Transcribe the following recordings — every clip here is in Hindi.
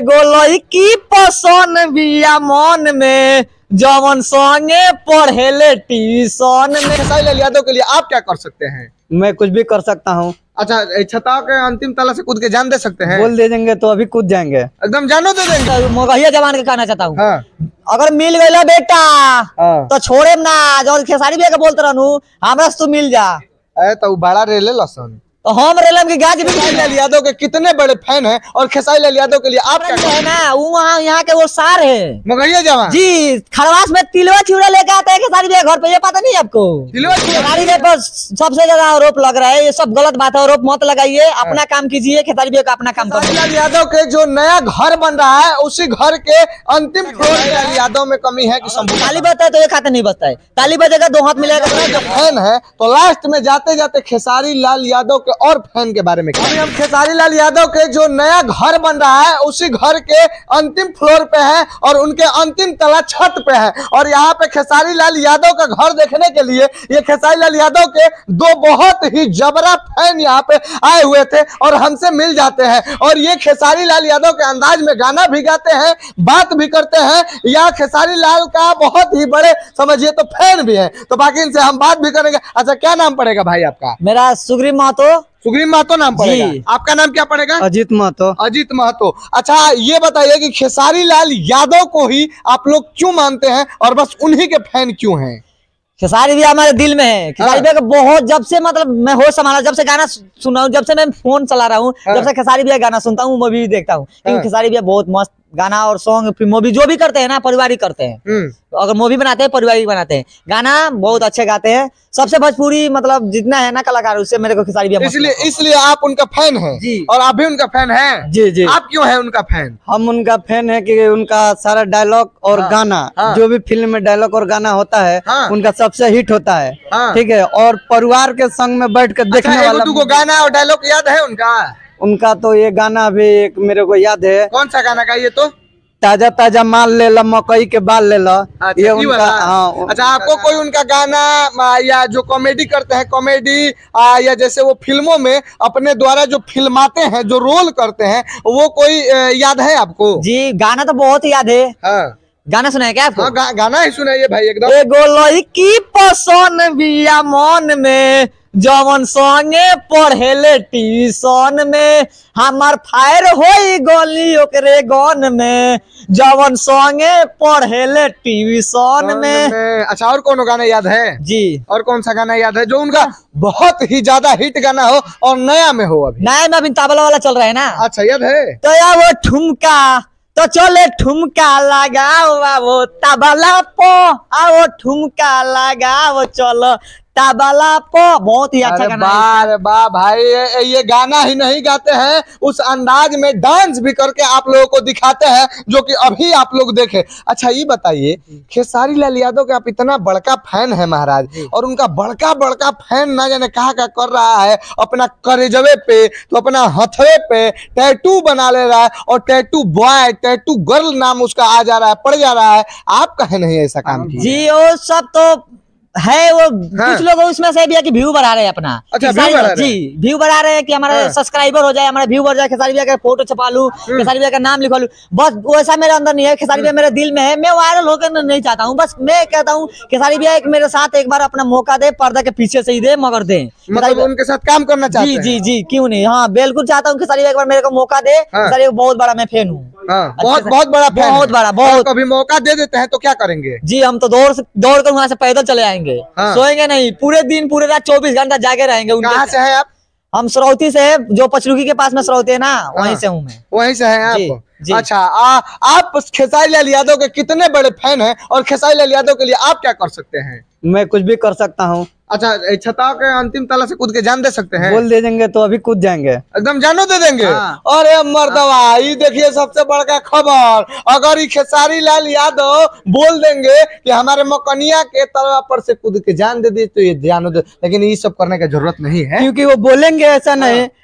एगो लड़की पसंद बिया मन में जवन संगे पढ़ेले ट्यूशन में। खेसारी लाल यादव के लिए आप क्या कर सकते हैं? मैं कुछ भी कर सकता हूँ। अच्छा, छता के अंतिम तला से कूद के जान दे सकते हैं? बोल दे देंगे तो अभी कूद जाएंगे, एकदम जानो दे देंगे। मोगहिया जवान के कहना चाहता हूँ। हाँ। अगर मिल गई बेटा हाँ। तो छोड़े ना, जो खेसारी भैया के बोलते रहनू हमरा से तू मिल जा। तो बड़ा रेले लसन तो हम रेलम की गाज भी खेसारी लाल यादव के कितने बड़े फैन हैं और खेसारी लाल यादव के लिए आप क्या है ना, वो वहाँ यहाँ के वो सार है मोगहिया जवान जी। खरवास में तिलवा चिवड़ा लेके आते हैं खेसारी भैया घर पे, ये पता नहीं आपको? तिलवा चिवड़ा? खेसारी भैया पर सबसे ज्यादा आरोप लग रहा है, ये सब गलत बात है, आरोप मत लगाइए, अपना काम कीजिए। खेसारी भैया का अपना काम खेसारी लाल यादव के जो नया घर बन रहा है उसी घर के अंतिम फ्लोर लाल यादव में कमी है कि ताली बजता है तो एक हाथ नहीं बजता है, ताली बजेगा दो हाथ मिलेगा। जो फैन है तो लास्ट में जाते जाते खेसारी लाल यादव के और फैन के बारे में अभी हम खेसारी लाल यादव के जो नया घर बन रहा है उसी घर के अंतिम फ्लोर पे है और उनके अंतिम तला छत पे है। और यहाँ पे खेसारी लाल यादव का घर देखने के लिए ये खेसारी लाल यादव के दो बहुत ही जबरा फैन यहाँ पे आए हुए थे और हमसे मिल जाते हैं। और ये खेसारी लाल यादव के अंदाज में गाना भी गाते हैं, बात भी करते हैं। यहाँ खेसारी लाल का बहुत ही बड़े समझिए तो फैन भी है, तो बाकी इनसे हम बात भी करेंगे। अच्छा, क्या नाम पड़ेगा भाई आपका? मेरा सुग्रीव महतो। सुग्रीव महतो नाम पड़ेगा। आपका नाम क्या पड़ेगा? अजीत महतो। अजीत महतो। अच्छा, ये बताइए कि खेसारी लाल यादव को ही आप लोग क्यों मानते हैं और बस उन्हीं के फैन क्यों हैं? खेसारी भैया हमारे दिल में है। खेसारी भैया का बहुत, जब से मतलब मैं होश संभाला, जब से गाना सुना हूँ, जब से मैं फोन चला रहा हूँ, जब से खेसारी भैया गाना सुनता हूँ, मूवी भी देखता हूँ, क्योंकि खेसारी भैया बहुत मस्त गाना और सॉन्ग फिर मूवी जो भी करते हैं ना पारिवारिक करते हैं। अगर मूवी बनाते हैं पारिवारिक बनाते हैं, गाना बहुत अच्छे गाते हैं। सबसे भोजपुरी मतलब जितना है ना कलाकार, उससे मेरे को खेसारी भैया इसलिए आप उनका फैन हैं जी। और आप भी उनका फैन हैं जी जी। आप क्यों हैं उनका फैन? हम उनका फैन है कि उनका सारा डायलॉग और गाना, जो भी फिल्म में डायलॉग और गाना होता है उनका सबसे हिट होता है। ठीक है, और परिवार के संग में बैठ कर देखने वाला। को गाना और डायलॉग याद है उनका तो ये गाना भी एक मेरे को याद है। कौन सा गाना का? ये तो ताजा ताजा माल ले लो, मकई के बाल ले लो। ये उनका। हाँ। अच्छा, आपको कोई उनका गाना या जो कॉमेडी करते हैं, कॉमेडी या जैसे वो फिल्मों में अपने द्वारा जो फिल्माते हैं, जो रोल करते हैं, वो कोई याद है आपको? जी, गाना तो बहुत याद है। हाँ। गाना सुनाए क्या आपको? हाँ, गाना ही सुनाइए भाई एकदम। एगो लड़की पसंद बिया मन में जवन संगे पढ़ेले ट्यूशन में, हमार फायर होई गोली ओकरे गन में जवन संगे पढ़ेले ट्यूशन में। अच्छा, और कौन गाना याद है? जी, और कौन सा गाना याद है जो उनका बहुत ही ज्यादा हिट गाना हो और नया में हो? अभी नया में अभी तबला वाला चल रहा है ना। अच्छा, याद है? तो यार वो ठुमका तो चले ठुमका लगाओ वो तबला पो, आओ ठुमका लगाओ चलो तबला पो। बहुत ही अच्छा गाना है। वाह भाई, ये गाना ही नहीं गाते हैं, उस अंदाज में डांस भी करके आप लोगों को दिखाते हैं, जो कि अभी आप लोग देखे। अच्छा, ये बताइए, खेसारी लाल यादव के आप इतना बड़का फैन है महाराज, और उनका बड़का बड़का फैन ना जाने कहा क्या कर रहा है, अपना करेजवे पे तो अपना हथवे पे टैटू बना ले रहा है, और टैटू बॉय टैटू गर्ल नाम उसका आ जा रहा है, पड़ जा रहा है। आप कहे नहीं ऐसा काम किया? जी, वो सब तो है, वो कुछ लोग उसमें से भी है कि व्यू बढ़ा रहे हैं अपना। अच्छा, व्यू बढ़ा रहे हैं कि हमारा सब्सक्राइबर हो जाए, हमारा व्यू बढ़ जाए, खेसारी भैया का फोटो छपा लूं, खेसारी भैया का नाम लिखवा लूं। बस वैसा मेरे अंदर नहीं है। खेसारी भैया मेरे दिल में है, मैं वायरल होकर नहीं चाहता हूँ। बस मैं कहता हूँ खेसारी भैया एक मेरे साथ एक बार अपना मौका दे, पर्दा के पीछे से ही दे, मगर दे। मतलब उनके साथ काम करना चाहते हैं? जी जी, क्यों नहीं। हाँ, बिल्कुल चाहता हूँ खेसारी भैया एक बार मेरे को मौका दे। खेसारी बहुत बड़ा मैं फैन हूँ, बहुत बहुत बड़ा, बहुत बड़ा, बहुत। कभी मौका दे देते हैं तो क्या करेंगे? जी, हम तो दौड़ कर वहाँ से पैदल चले आएंगे, सोएंगे नहीं, पूरे दिन पूरे रात 24 घंटा जागे रहेंगे। कहाँ से हैं आप? हम सरौती से है, जो पचरुखी के पास में सरौती है ना, वहीं से हूँ मैं। वहीं से हैं आप? जी। अच्छा, आप खेसारी लाल यादव के कितने बड़े फैन हैं और खेसारी लाल यादव के लिए आप क्या कर सकते हैं? मैं कुछ भी कर सकता हूँ। अच्छा, छता के अंतिम तला से कूद के जान दे सकते हैं? बोल दे देंगे तो अभी कूद जाएंगे, एकदम जानो दे देंगे। अरे मर्दवा, ये देखिए सबसे बड़का खबर, अगर ये खेसारी लाल यादव बोल देंगे कि हमारे मकनिया के तलवा पर से कूद के जान दे दी तो ये जानो दे, लेकिन ये सब करने की जरूरत नहीं है, क्योंकि वो बोलेंगे ऐसा नहीं।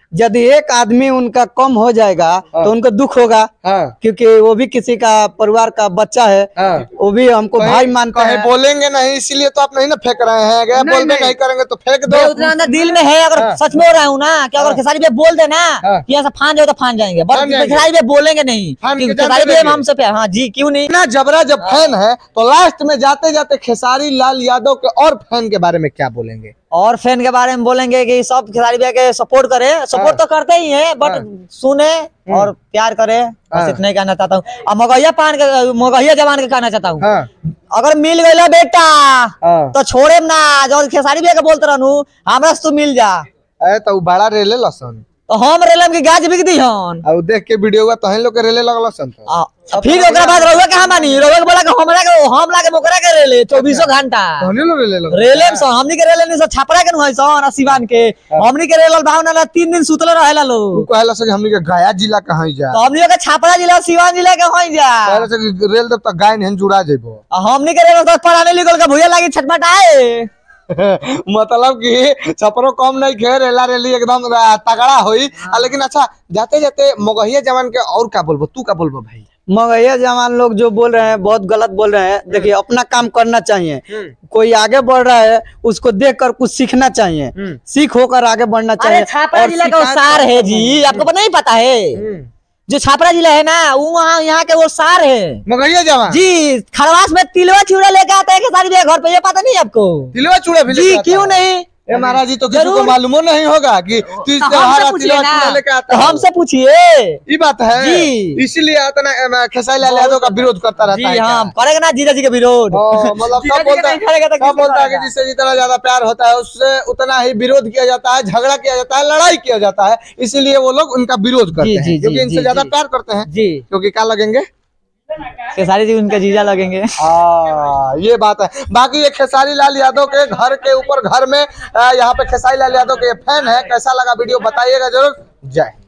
यदि एक आदमी उनका कम हो जाएगा तो उनको दुख होगा, क्योंकि वो भी किसी का परिवार का बच्चा है, वो भी हमको भाई मानता है। बोलेंगे नहीं इसीलिए तो आप नहीं ना फेंक रहे हैं, अगर बोलबे नहीं करेंगे तो फेंक दो। उतना अंदर दिल में है, अगर सच में हो रहा हूँ ना कि अगर खेसारी भैया बोल देना कि ऐसा फान जाओ तो फान जाएंगे, खेसारी भैया बोलेंगे नहीं, खेसारी भैया हमसे प्यार। हाँ जी, क्यों नहीं ना। जबरा जब फैन है तो लास्ट में जाते जाते खेसारी लाल यादव के और फैन के बारे में क्या बोलेंगे? और फैन के बारे में बोलेंगे कि सब खेसारी भैया के सपोर्ट करे, सपोर्ट तो करते ही हैं, बट सुने और प्यार करे, बस इतना ही कहना चाहता हूँ। और मगहिया जवान के कहना चाहता हूँ, अगर मिल गया बेटा तो छोड़े ना, जो खेसारी भैया के बोलते रहनू हमरा से तू मिल जा। तो बड़ा रेले लसन तो हम रेलम की गाज बिक दी हन, और देख के वीडियो तो हम लोग के रेले लगल सन। फिर ओकरा बाद रहुआ के हम मानी, रहुआ के बोला कि हमरा के हम लाके मोकरा के रेले 24 घंटा रेले सन, हमनी के रेले नहीं छपरा के न सन सिवान के, हमनी के रेल भावना ला 3 दिन सुतले रहेला लोग, कहला से हमनी के गया जिला कहां जा, तो हमनी के छपरा जिला सिवान जिला के होई जा, कहला से रेल तब तक गाय नहीं जुड़ा जेबो, हमनी के रेल तक पढ़ाने निकल के भुइया लागी छटपटाए। मतलब कि छपरो कम नहीं खे, रेला रेली एकदम तगड़ा हुई। लेकिन अच्छा, जाते जाते मगहिया जवान के और क्या बोलबो, तू क्या बोलबो भाई? मगहिया जवान लोग जो बोल रहे हैं बहुत गलत बोल रहे हैं। देखिए, अपना काम करना चाहिए, कोई आगे बढ़ रहा है उसको देखकर कुछ सीखना चाहिए, सीख होकर आगे बढ़ना चाहिए। छपरा जिला का सार है जी, आपको नहीं पता है? जो छपरा जिला है ना, वो वहाँ यहाँ के वो सार है मगहिया जवान जी। खरवास में तिलवा चूड़ा लेके आता है खेसारी भैया घर पे, ये पता नहीं आपको? तिलवा चूड़ा भी जी, क्यों नहीं? महाराज जी तो किसी को मालूम नहीं होगा कि हमसे पूछिए, ये बात है जी। इसीलिए खेसारी लाल यादव का विरोध करता रहता है। हाँ, करेगा ना जीजा जी का विरोध, मतलब सब बोलता है कि जिससे जितना ज्यादा प्यार होता है उससे उतना ही विरोध किया जाता है, झगड़ा किया जाता है, लड़ाई किया जाता है। इसीलिए वो लोग उनका विरोध करते हैं, क्योंकि इनसे ज्यादा प्यार करते हैं जी। क्योंकि क्या लगेंगे? खेसारी जी उनका जीजा लगेंगे। ये बात है। बाकी ये खेसारी लाल यादव के घर के ऊपर घर में यहाँ पे खेसारी लाल यादव के फैन है। कैसा लगा वीडियो बताइएगा जरूर। जय।